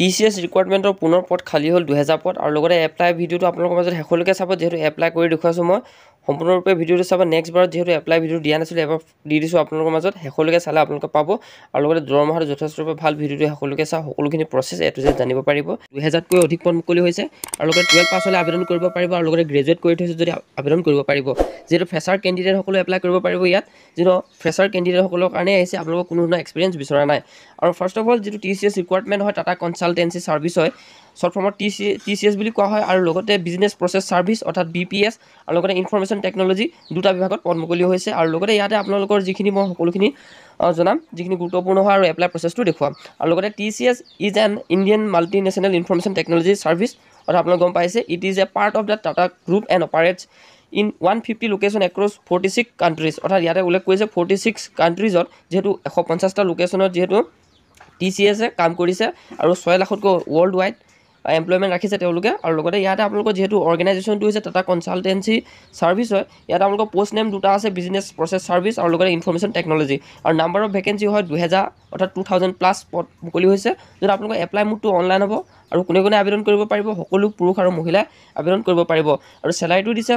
TCS ৰিকুৱাৰমেণ্টৰ পুনৰ পদ খালী হ'ল 2000 পদ আৰু লগতে এপ্লাই ভিডিঅ'টো আপোনালোকৰ মাজত শেষলৈকে চাব যেহেতু এপ্লাই কৰি দেখুৱাইছোঁ মই সম্পূৰ্ণৰূপে ভিডিঅ'টো চাব নেক্সট বাৰত যেহেতু এপ্লাই ভিডিঅ' দিয়া নাছিল এবাৰ দি দিছোঁ আপোনালোকৰ মাজত শেষলৈকে চালে আপোনালোকে পাব আৰু লগতে দৰমহাটো যথেষ্টৰূপে ভাল ভিডিঅ'টো শেষলৈকে চাওক সকলোখিনি প্ৰচেছ এ টু জেড জানিব পাৰিব 2000তকৈ অধিক পদ মুকলি হৈছে আৰু লগতে 12 পাছ হ'লে আবেদন কৰিব পাৰিব আৰু লগতে গ্ৰেজুৱেট কৰি থৈছে যদি আবেদন কৰিব পাৰিব যেহেতু ফ্ৰেছাৰ কেণ্ডিডেট সকলো এপ্লাই কৰিব পাৰিব ইয়াত যিটো ফ্ৰেছাৰ কেণ্ডিডেট সকলৰ কাৰণে আহিছে আপোনালোকৰ কোনো ধৰণৰ এক্সপিৰিয়েঞ্চ বিচৰা নাই আৰু ফাৰ্ষ্ট অফ অল যিটো TCS ৰিকুৱাৰমেণ্ট হয় টাটা কনচালটেঞ্চি ছাৰ্ভিচ হয় শৰ্ট ফৰ্মত TCS বুলি কোৱা হয় আৰু লগতে বিজনেছ প্ৰচেছ ছাৰ্ভিচ অৰ্থাৎ BPS আৰু লগতে ইনফৰমেশ্যন টেকন'লজি দুটা বিভাগত পদ মুকলি হৈছে আৰু লগতে ইয়াতে আপোনালোকৰ যিখিনি মই সকলোখিনি জনাম যিখিনি গুৰুত্বপূৰ্ণ হয় আৰু এপ্লাই প্ৰচেছটো দেখুৱাম আৰু লগতে TCS is an Indian multi national information technology services অৰ্থাৎ আপোনালোকে গম পাইছে it is a part of the Tata group and operates in 150 location across 46 countries অৰ্থাৎ ইয়াতে উল্লেখ কৰিছে 46 কাণ্ট্ৰিজত যিহেতু 150টা লোকেশ্যনত যিহেতু TCSে কাম কৰিছে আৰু 6 লাখতকৈ ৱৰ্ল্ড ৱাইড এমপ্লয়মেণ্ট ৰাখিছে তেওঁলোকে আৰু লগতে ইয়াতে আপোনালোকৰ যেহেতু অৰ্গেনাইজেশ্যনটো হৈছে টাটা কনচালটেঞ্চি ছাৰ্ভিচ হয় ইয়াতে আপোনালোকৰ পোষ্ট নেম দুটা আছে বিজনেছ প্ৰচেছ ছাৰ্ভিচ আৰু লগতে ইনফৰমেশ্যন টেকন'লজি আৰু নাম্বাৰ অফ ভেকেঞ্চি হয় 2000 অৰ্থাৎ 2000 প্লাছ পদ মুকলি হৈছে য'ত আপোনালোকৰ এপ্লাই মোডটো অনলাইন হ'ব আৰু কোনে কোনে আবেদন কৰিব পাৰিব সকলো পুৰুষ আৰু মহিলাই আবেদন কৰিব পাৰিব আৰু চেলাৰীটো দিছে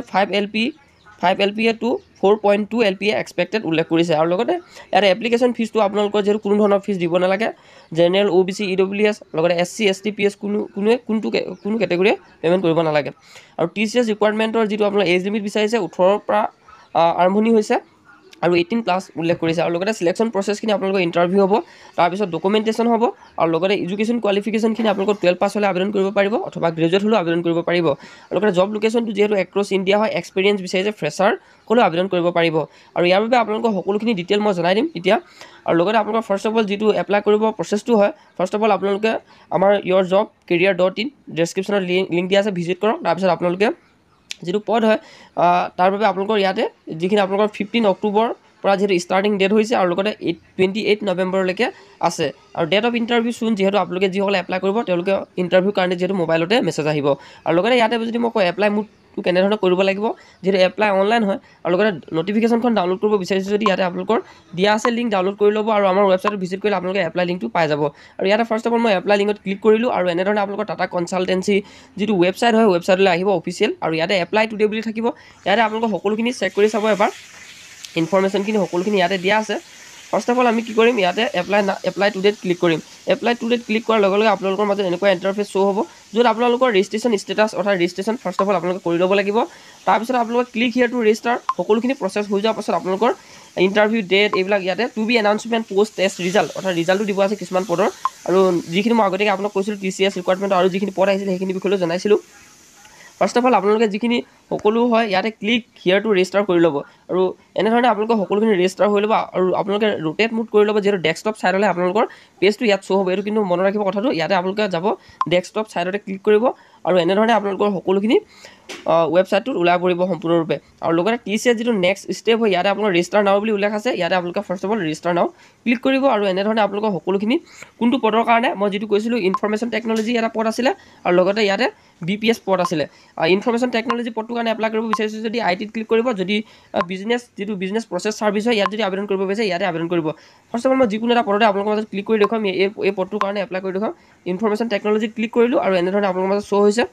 5 LPA to 4.2 LPA এক্সপেক্টেড উল্লেখ কৰিছে আৰু লগতে ইয়াৰ এপ্লিকেশ্যন ফিজটো আপোনালোকৰ যেহেতু কোনো ধৰণৰ ফিজ দিব নালাগে জেনেৰেল OBC EWS লগতে SC ST PS কোনো কেটেগৰীয়ে পে'মেণ্ট কৰিব নালাগে আৰু TCS ৰিকুৱাৰমেণ্টৰ যিটো আপোনাৰ এজ লিমিট বিচাৰিছে 18ৰ পৰা আৰম্ভণি হৈছে আৰু 18 প্লাছ উল্লেখ কৰিছে আৰু লগতে চিলেকশ্যন প্ৰচেছখিনি আপোনালোকৰ ইণ্টাৰভিউ হ'ব তাৰপিছত ডকুমেণ্টেশ্যন হ'ব আৰু লগতে এডুকেশ্যন কোৱালিফিকেশ্যনখিনি আপোনালোকৰ 12 পাছ হ'লে আবেদন কৰিব পাৰিব অথবা গ্ৰেজুৱেট হ'লেও আবেদন কৰিব পাৰিব আৰু লগতে জব লোকেশ্যনটো যিহেতু এক্ৰছ ইণ্ডিয়া হয় এক্সপিৰিয়েঞ্চ বিচাৰিছে ফ্ৰেছাৰ সকলো আবেদন কৰিব পাৰিব আৰু ইয়াৰ বাবে আপোনালোকৰ সকলোখিনি ডিটেইল মই জনাই দিম এতিয়া আৰু লগতে আপোনালোকৰ ফাৰ্ষ্ট অফ অল যিটো এপ্লাই কৰিব প্ৰচেছটো হয় ফাৰ্ষ্ট অফ অল আপোনালোকে আমাৰ yourjobcareer.in ডেছক্ৰিপশ্যনত লিংক দিয়া আছে ভিজিট কৰক তাৰপিছত আপোনালোকে যিটো পদ হয় তাৰ বাবে আপোনালোকৰ ইয়াতে যিখিনি আপোনালোকৰ 15 অক্টোবৰ পৰা যিহেতু ষ্টাৰ্টিং ডেট হৈছে আৰু লগতে 28 নৱেম্বৰলৈকে আছে আৰু ডেট অফ ইণ্টাৰভিউ চুন যিহেতু আপোনালোকে যিসকলে এপ্লাই কৰিব তেওঁলোকে ইণ্টাৰভিউ কাৰণে যিহেতু মোবাইলতে মেছেজ আহিব আৰু লগতে ইয়াতে যদি মই কওঁ এপ্লাই মোডটো কেনেধৰণে কৰিব লাগিব যিহেতু এপ্লাই অনলাইন হয় আৰু লগতে নটিফিকেশ্যনখন ডাউনলোড কৰিব বিচাৰিছে যদি ইয়াতে আপোনালোকৰ দিয়া আছে লিংক ডাউনলোড কৰি ল'ব আৰু আমাৰ ৱেবছাইটত ভিজিট কৰিলে আপোনালোকে এপ্লাই লিংকটো পাই যাব আৰু ইয়াতে ফাৰ্ষ্ট অফ অল মই এপ্লাই লিংকত ক্লিক কৰিলোঁ আৰু এনেধৰণে আপোনালোকৰ টাটা কনচালটেঞ্চি যিটো ৱেবছাইট হয় ৱেবছাইটলৈ আহিব অফিচিয়েল আৰু ইয়াতে এপ্লাই টুডে বুলি থাকিব ইয়াতে আপোনালোকৰ সকলোখিনি চেক কৰি চাব এবাৰ ইনফৰমেশ্যনখিনি সকলোখিনি ইয়াতে দিয়া আছে ফাৰ্ষ্ট অফ অল আমি কি কৰিম ইয়াতে এপ্লাই টু ডেট ক্লিক কৰিম এপ্লাই টু ডেট ক্লিক কৰাৰ লগে লগে আপোনালোকৰ মাজত এনেকুৱা ইণ্টাৰফেচ শ্ব' হ'ব য'ত আপোনালোকৰ ৰেজিষ্ট্ৰেশ্যন ষ্টেটাছ অৰ্থাৎ ৰেজিষ্ট্ৰেশ্যন ফাৰ্ষ্ট অফ অল আপোনালোকে কৰি ল'ব লাগিব তাৰপিছত আপোনালোকে ক্লিক হিয়াৰ টু ৰেজিষ্টাৰ সকলোখিনি প্ৰচেছ হৈ যোৱাৰ পাছত আপোনালোকৰ ইণ্টাৰভিউ ডেট এইবিলাক ইয়াতে to be announcement post test result অৰ্থাৎ ৰিজাল্টটো দিব আছে কিছুমান পদৰ আৰু যিখিনি মই আগতীয়াকৈ আপোনাক কৈছিলোঁ TCS ৰিকুৱাৰমেণ্ট আৰু যিখিনি পদ আহিছিলে সেইখিনি বিষয়ে জনাইছিলোঁ ফাৰ্ষ্ট অফ অল আপোনালোকে যিখিনি সকলো হয় ইয়াতে ক্লিক হিয়াৰ টু ৰেজিষ্টাৰ কৰি ল'ব আৰু এনেধৰণে আপোনালোকে সকলোখিনি ৰেজিষ্টাৰ হৈ ল'ব আৰু আপোনালোকে ৰোটেট মুড কৰি ল'ব যিহেতু ডেস্কটপ ছাইডলৈ আপোনালোকৰ পেজটো ইয়াত শ্ব' হ'ব এইটো কিন্তু মনত ৰাখিব কথাটো ইয়াতে আপোনালোকে যাব ডেস্কটপ ছাইডতে ক্লিক কৰিব আৰু এনেধৰণে আপোনালোকৰ সকলোখিনি ৱেবছাইটটোত ওলাই পৰিব সম্পূৰ্ণৰূপে আৰু লগতে TCS যিটো নেক্সট ষ্টেপ হয় ইয়াতে আপোনাৰ ৰেজিষ্টাৰ নাও বুলি উল্লেখ আছে ইয়াতে আপোনালোকে first of all register now click কৰিব আৰু এনেধৰণে আপোনালোকৰ সকলোখিনি কোনটো পদৰ কাৰণে মই যিটো কৈছিলোঁ ইনফৰমেশ্যন টেকন'লজি এটা পদ আছিলে আৰু লগতে ইয়াতে BPS পদ আছিলে ইনফৰমেশ্যন টেকন'লজি পদটোৰ কাৰণে এপ্লাই কৰিব বিচাৰিছোঁ যদি ITত ক্লিক কৰিব যদি যিটো বিজনেছ প্ৰচেছ ছাৰ্ভিচ হয় ইয়াত যদি আবেদন কৰিব বিচাৰে ইয়াতে আবেদন কৰিব ফাৰ্ষ্ট অফ অল মই যিকোনো এটা পদতে আপোনালোকৰ মাজত ক্লিক কৰি দেখুৱাম এই পদটোৰ কাৰণে এপ্লাই কৰি দেখুৱাম ইনফৰমেশ্যন টেকন'লজিত ক্লিক কৰিলোঁ আৰু এনেধৰণে আপোনালোকৰ মাজত শ্ব' হৈছে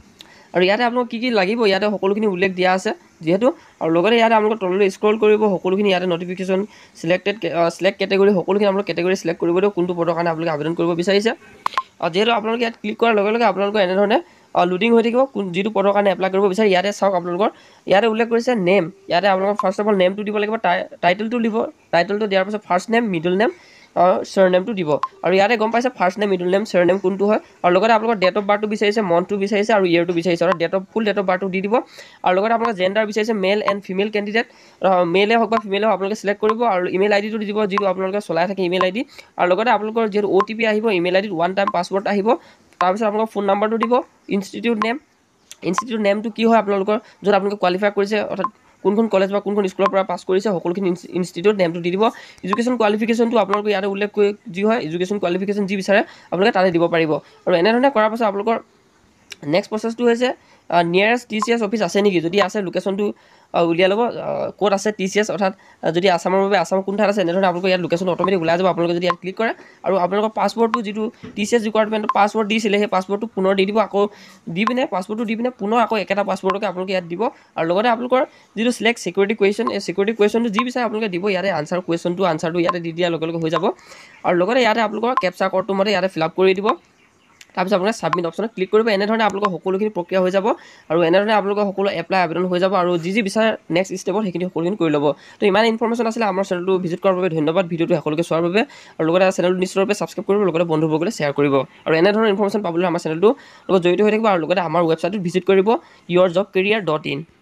আৰু ইয়াতে আপোনালোক কি লাগিব ইয়াতে সকলোখিনি উল্লেখ দিয়া আছে যিহেতু আৰু লগতে ইয়াতে আপোনালোকে তললৈ স্ক্ৰল কৰিব সকলোখিনি ইয়াতে নটিফিকেশ্যন চিলেক্ট কেটেগৰী সকলোখিনি আপোনালোক কেটেগৰী চিলেক্ট কৰিব দিয়ক কোনটো পদৰ কাৰণে আপোনালোকে আবেদন কৰিব বিচাৰিছে আৰু যিহেতু আপোনালোকে ইয়াত ক্লিক কৰাৰ লগে লগে আপোনালোকৰ এনেধৰণে লোডিং হৈ থাকিব যিটো পদৰ কাৰণে এপ্লাই কৰিব বিচাৰে ইয়াতে চাওক আপোনালোকৰ ইয়াতে উল্লেখ কৰিছে নেম ইয়াতে আপোনালোকৰ ফাৰ্ষ্ট অফ অল নেমটো দিব লাগিব টাইটেলটো দিয়াৰ পাছত ফাৰ্ষ্ট নেম মিডল নেম চাৰনেমটো দিব আৰু ইয়াতে গম পাইছে first name middle name surname কোনটো হয় আৰু লগতে আপোনালোকৰ ডেট অফ বাৰ্থটো বিচাৰিছে মন্থটো বিচাৰিছে আৰু ইয়েৰটো বিচাৰিছে আৰু ফুল ডেট অফ বাৰ্থটো দি দিব আৰু লগতে আপোনালোকৰ জেণ্ডাৰ বিচাৰিছে মেল এণ্ড ফিমেল কেণ্ডিডেট মেলে হওক বা ফিমেলে হওক আপোনালোকে চিলেক্ট কৰিব আৰু ইমেইল আইডিটো দিব যিটো আপোনালোকে চলাই থাকে ইমেইল আইডি আৰু লগতে আপোনালোকৰ যিহেতু OTP আহিব ইমেইল আইডিত 1 টাইম পাছৱৰ্ড আহিব তাৰপিছত আপোনালোকৰ ফোন নাম্বাৰটো দিব ইনষ্টিটিউট নেমটো কি হয় আপোনালোকৰ য'ত আপোনালোকে কোৱালিফাই কৰিছে অৰ্থাৎ কোনখন কলেজ বা কোনখন স্কুলৰ পৰা পাছ কৰিছে সকলোখিনি ইনষ্টিটিউট নেমটো দি দিব এডুকেশ্যন কোৱালিফিকেশ্যনটো আপোনালোকে ইয়াতে উল্লেখ কৰি যি হয় এডুকেশ্যন কোৱালিফিকেশ্যন যি বিচাৰে আপোনালোকে তাতে দিব পাৰিব আৰু এনেধৰণে কৰাৰ পাছত আপোনালোকৰ নেক্সট প্ৰচেছটো হৈছে নিয়াৰেষ্ট TCS অফিচ আছে নেকি, যদি আছে লোকেশ্যনটো উলিয়াই ল'ব, ক'ত আছে TCS, অৰ্থাৎ যদি আছামৰ বাবে আছামৰ কোন ঠাইত আছে, এনেধৰণে আপোনালোকৰ ইয়াত লোকেশ্যনটো অট'মেটিক ওলাই যাব আপোনালোকে যদি ইয়াত ক্লিক কৰে। আৰু আপোনালোকৰ পাছৱৰ্ডটো যিটো TCS ৰিকুৱাৰমেণ্টৰ পাছৱৰ্ড দিছিলে, সেই পাছৱৰ্ডটো পুনৰ দি দিব, আকৌ দি পিনে পাছৱৰ্ডটো দি পিনে পুনৰ আকৌ একেটা পাছৱৰ্ডকে আপোনালোকে ইয়াত দিব। আৰু লগতে আপোনালোকৰ যিটো চিলেক্ট চিকিউৰিটি কুৱেশ্যন, এই চিকিউৰিটি কুৱেশ্যনটো যি বিচাৰে আপোনালোকে দিব, ইয়াতে আনচাৰটো ইয়াতে দি দিয়াৰ লগে লগে হৈ যাব। আৰু লগতে ইয়াতে আপোনালোকৰ কেপচা ক'ডটো মতে ইয়াতে ফিল আপ কৰি দিব। তাৰপিছত আপোনালোকে ছাবমিট অপশ্যনত ক্লিক কৰিব। এনেধৰণে আপোনালোকৰ সকলোখিনি প্ৰক্ৰিয়া হৈ যাব, আৰু এনেধৰণে আপোনালোকৰ সকলো এপ্লাই আবেদন হৈ যাব, আৰু যি বিচাৰে নেক্সট ষ্টেপত সেইখিনি সকলোখিনি কৰি ল'ব। তো ইমান ইনফৰ্মেশ্যন আছিলে। আমাৰ চেনেলটো ভিজিট কৰাৰ বাবে ধন্যবাদ, ভিডিঅ'টো সকলোকে চোৱাৰ বাবে, আৰু লগতে চেনেলটো নিশ্চিতভাৱে ছাবস্ক্ৰাইব কৰিব, লগতে বন্ধুবৰ্গলৈ শ্বেয়াৰ কৰিব, আৰু এনেধৰণৰ ইনফৰ্মেশ্যন পাবলৈ আমাৰ চেনেলটো লগত জড়িত হৈ থাকিব, আৰু লগতে আমাৰ ৱেবছাইটটোত ভিজিট কৰিব yourjobcareer.in।